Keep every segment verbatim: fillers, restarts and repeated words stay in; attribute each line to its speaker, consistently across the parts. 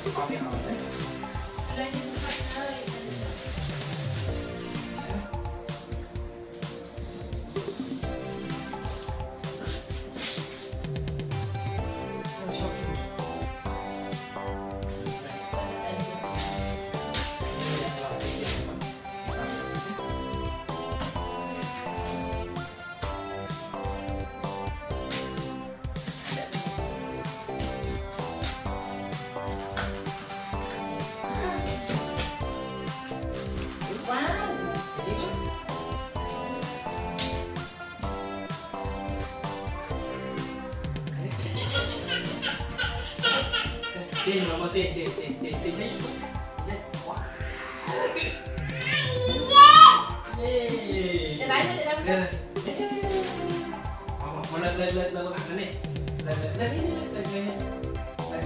Speaker 1: Con đi hỏi đấy.
Speaker 2: Đây như vậy ơi.
Speaker 1: Tiền mà tiền tiền tiền tiền tiền thấy quá.
Speaker 2: Để lấy nó để đâu.
Speaker 1: Mà lên lên lên lên con nặng này. Lên lên lên lên lên lên. Đây.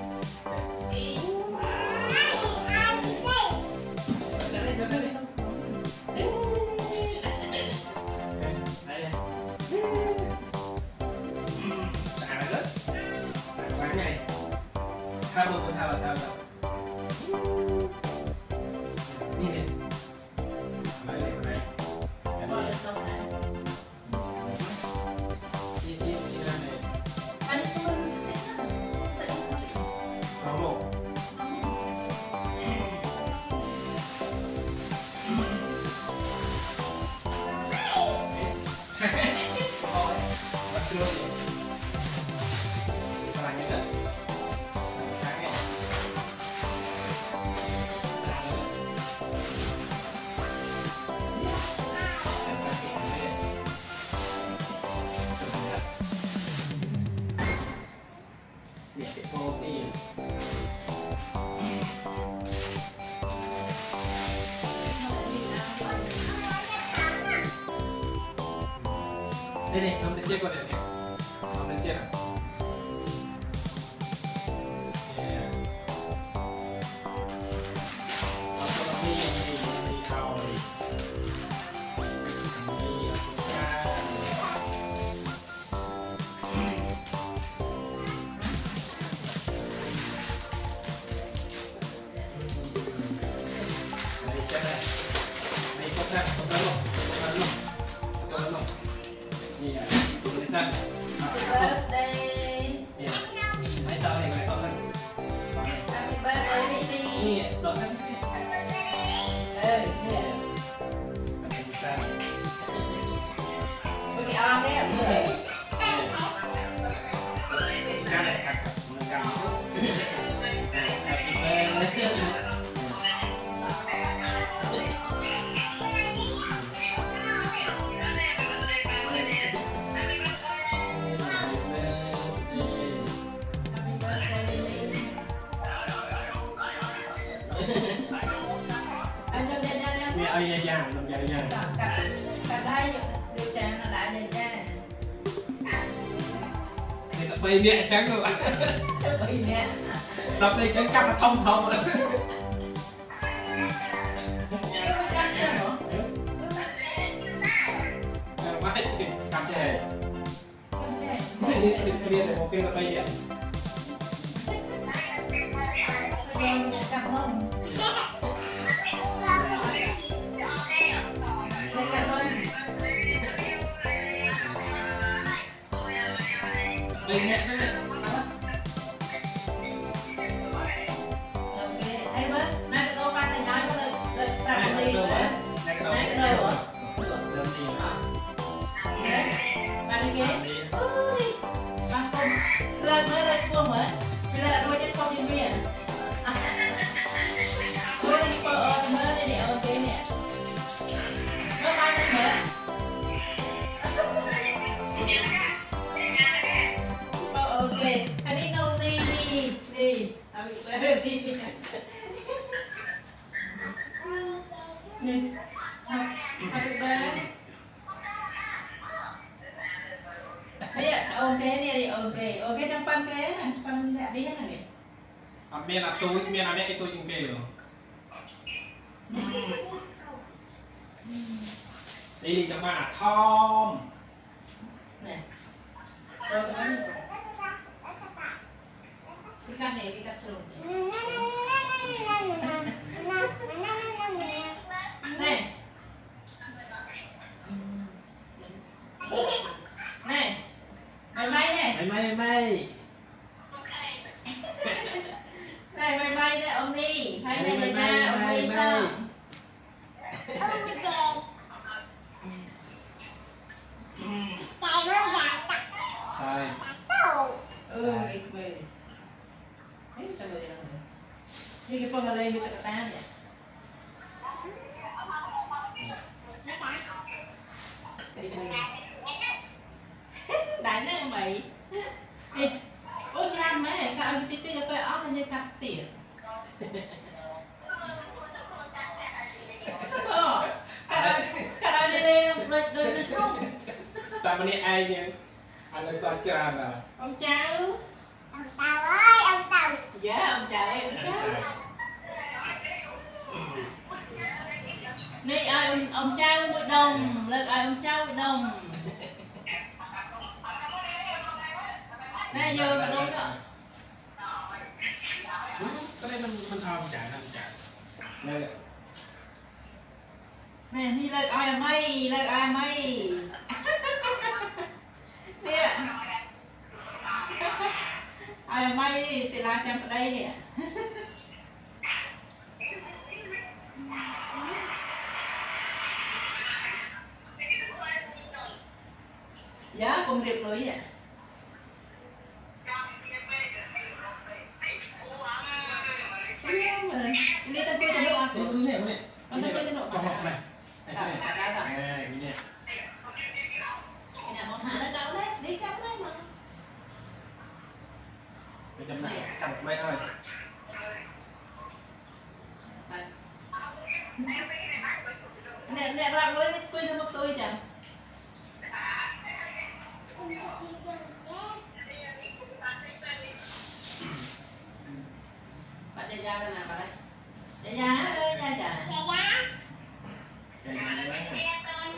Speaker 1: Đây đây đây. Thao con thao vào thao vào đi nè lấy này này đi đi đi ra này
Speaker 2: Anh sẽ không sẽ
Speaker 1: không một bắt xưa đi sao lại như thế đây này, nằm lên trên con này này, nằm lên trên à? Yeah. Nó có đi đi đi thao đi, đi ở chỗ cha. Đây chân này, đây cột ra, cột ra luôn, cột ra luôn, cột ra luôn. Yeah, listen.
Speaker 2: Happy birthday.
Speaker 1: Yeah. Hãy sao này, hãy sao này.
Speaker 2: Happy birthday đi.
Speaker 1: Yeah, đợi thân.
Speaker 2: Ê, nè.
Speaker 1: Hãy sao.
Speaker 2: Cái on đấy à?
Speaker 1: Cái này cắt, mình cắt. Happy birthday.
Speaker 2: Anh đem đem đem.
Speaker 1: Nè, ơi da, làm dài da.
Speaker 2: Cả cả đây điều tràng là đại này cha.
Speaker 1: Thì tập bay mẹ trắng rồi bạn.
Speaker 2: Bị mẹ.
Speaker 1: Tập đây trắng chắc là thông thông rồi. Mãi cầm thế. Cái kia này một kia là bay vậy.
Speaker 2: Cảm ơn. Cảm ơn.
Speaker 1: Đây nhẹ đấy.
Speaker 2: Em ơi, mai cái đồ ban này nói có lời lời tạm gì nữa. Mai cái đồ hả?
Speaker 1: Đơn gì hả?
Speaker 2: Ban này ghế. Ôi, ban công. Lên mới lên cuồng mới. Bây giờ đôi chân không như vậy. Ôi, đi bờ ơi, mới đây nè, ok nè. Nó mai lên mới. Ok, anh đi đâu đi đi đi, à bị quên đi đi. Đi, happy birthday. Đây ạ, ok đi đi, ok, ok trong pan kế này, pan đẹp đi hết này.
Speaker 1: À, miền là tôi, miền là mẹ tôi chung kề rồi. Đi đi trong ban là Tom.
Speaker 2: Này, rồi cái này. Cái cắt này, cái cắt trộn này.
Speaker 1: Mày mày mày.
Speaker 2: Này mày mày đấy ông đi. Hay mày mày mày ông đi không?
Speaker 3: Ông đi về. Chạy nó ra tắt.
Speaker 1: Sai.
Speaker 3: Đâu.
Speaker 2: Ừ, đi về. Thế sao vậy? Đi cái con ở đây bị tật ta nhỉ? Đánh đấy mày. Đi. Ôi chan mấy cả ông tí tí cho tôi óc như cắt tỉa. Ờ, cả cả đây đây rồi rồi rồi không.
Speaker 1: Ta mà nè ai nha. Anh là sao tràn à?
Speaker 2: Ông cháu.
Speaker 3: Ông Tàu ơi, ông Tàu.
Speaker 2: Dạ ông cháu ơi, ông cháu. Này ai ông ông cháu một đồng, lực ai ông cháu một đồng. Này vô mà đúng đó.
Speaker 1: Cái này mình mình thao chạy nó chạy. Đây.
Speaker 2: Nè đi lực ai mày, lực ai mày. Nè. Ai mày đi thì la chăm ở đây nè. Dạ cùng điệp lối vậy. Đi tao quay cho nó ăn.
Speaker 1: Cái này cái này.
Speaker 2: Con tao quay cho nó ăn.
Speaker 1: Con học này.
Speaker 2: Đó, đó, đó, đó.
Speaker 1: Này, cái này.
Speaker 2: Cái này một hả nó đâu đấy, đi cắm đấy mà.
Speaker 1: Cái chấm này, chấm mấy ơi.
Speaker 2: Nè, nè ra lối với quên cho một tôi chẳng. Bạn để ra bên nào bạn? Để giá ơi nha chả.
Speaker 3: Dạ dạ.
Speaker 1: Cái này.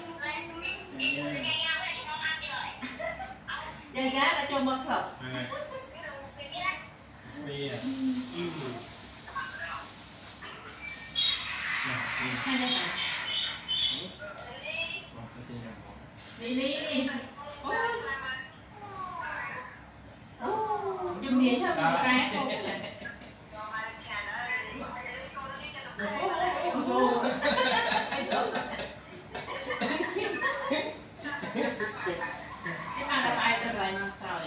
Speaker 2: Giá giá đã cho mất thật.
Speaker 1: Bây giờ.
Speaker 2: Hai đây hả? Đi đi đi. Ôi. Ồ, dùng điện sao mà cái không? Cái mà đã bay ra lại như sao vậy?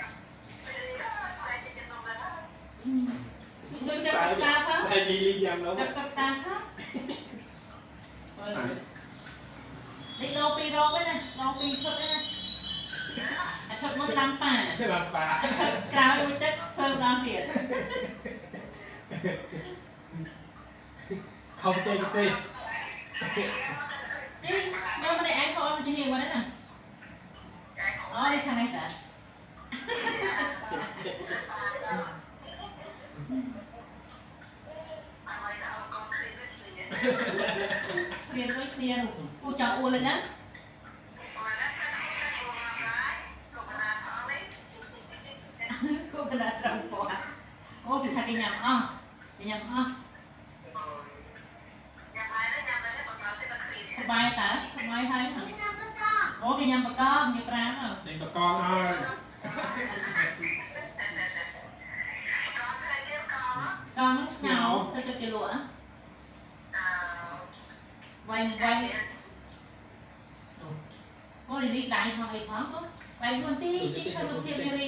Speaker 2: Tôi chấp tập ta không?
Speaker 1: Sai đi đi nhầm đâu.
Speaker 2: Chấp tập ta không?
Speaker 1: Sai.
Speaker 2: Đi đâu pi đâu cái này, đâu pi chút đấy này. À chút một lăm pa.
Speaker 1: Làm bà.
Speaker 2: Cao mới tết phơm đó tiền.
Speaker 1: Không chơi cái tê.
Speaker 2: Đi, nhưng mà này anh không chỉ hiểu vào đấy nè. Ờ đi thằng này cả. Liền với liền, cô cháu uống lên nhá. Cô cái là trồng bò. Ô thì thằng đi nhầm à, đi nhầm à. Không bay ta, không bay hay hả? Ô cái nhầm bà con, nhầm ra hả?
Speaker 1: Đây bà con ơi.
Speaker 2: Con nó nhào, tôi cho cái lụa. Quay quay. Cô đi đi đại hoàng ấy thoáng không? Quay luôn tí, tí không được tiệm đi